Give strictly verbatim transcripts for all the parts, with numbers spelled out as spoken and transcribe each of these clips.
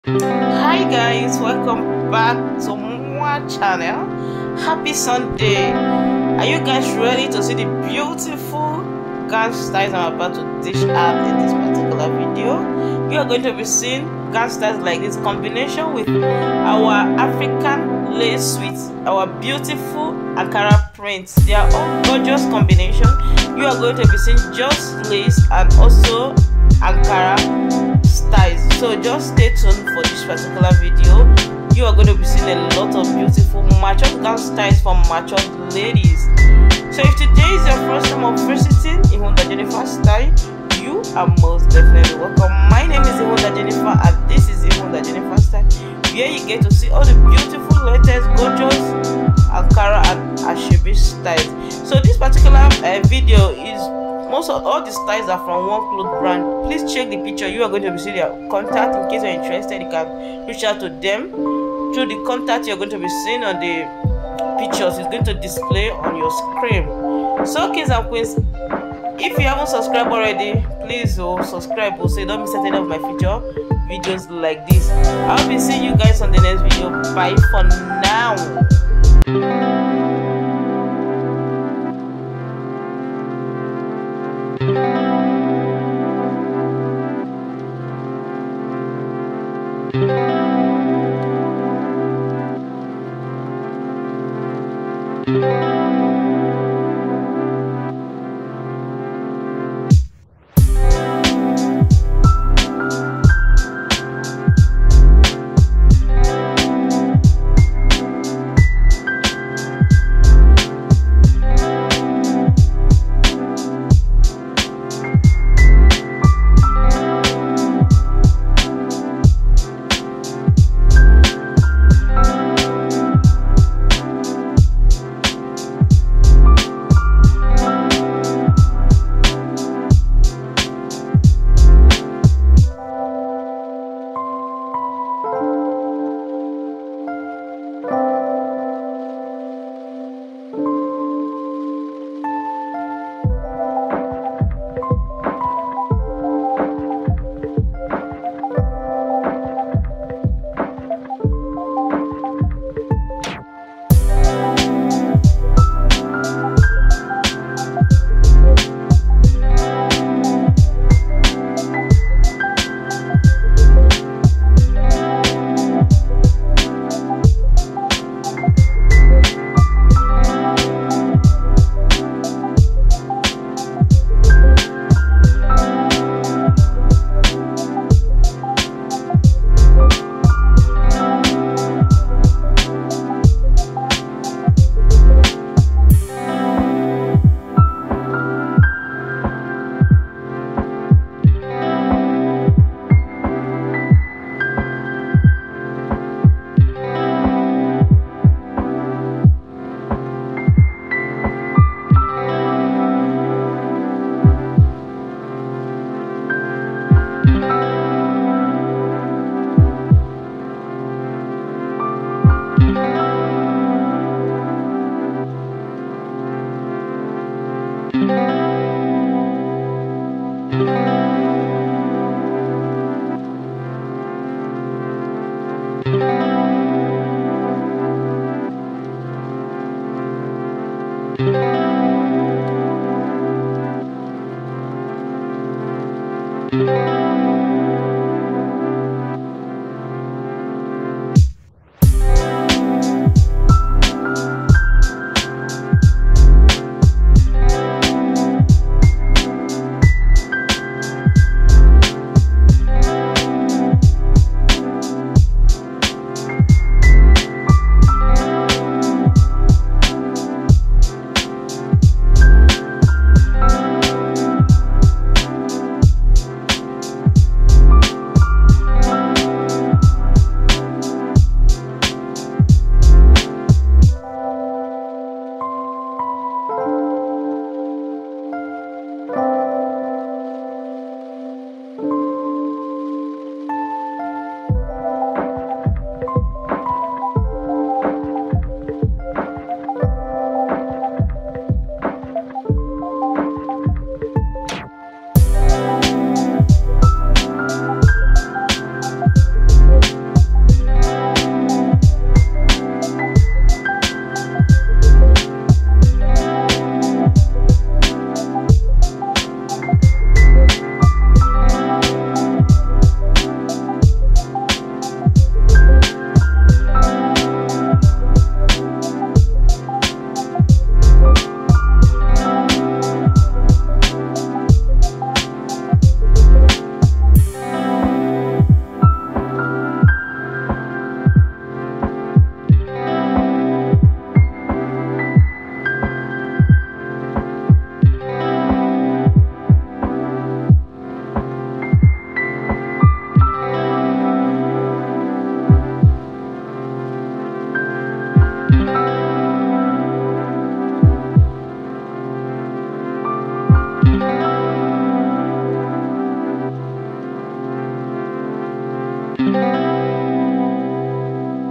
Hi guys, welcome back to my channel. Happy Sunday. Are you guys ready to see the beautiful gown styles I'm about to dish out in this particular video? You are going to be seeing gown styles like this combination with our African lace with our beautiful Ankara prints. They are all gorgeous combination. You are going to be seeing just lace and also Ankara styles. So just stay tuned for this particular video. You are going to be seeing a lot of beautiful matured gown styles from matured ladies. So if today is your first time of visiting Ihunda Jennifer style, you are most definitely welcome. My name is Ihunda Jennifer and this is Ihunda Jennifer style, where you get to see all the beautiful, latest, gorgeous Ankara and Asoebi styles. So this particular uh, video is most of all the styles are from one cloth brand. Please check the picture. You are going to be seeing their contact. In case you're interested, you can reach out to them through the contact you're going to be seeing on the pictures. It's going to display on your screen. So kings and queens, if you haven't subscribed already, please oh, subscribe so you don't miss any of my future videos like this. I'll be seeing you guys on the next video. Bye for now.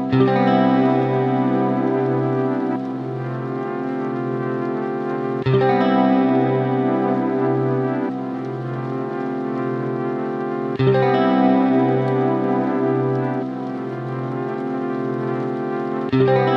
Thank you.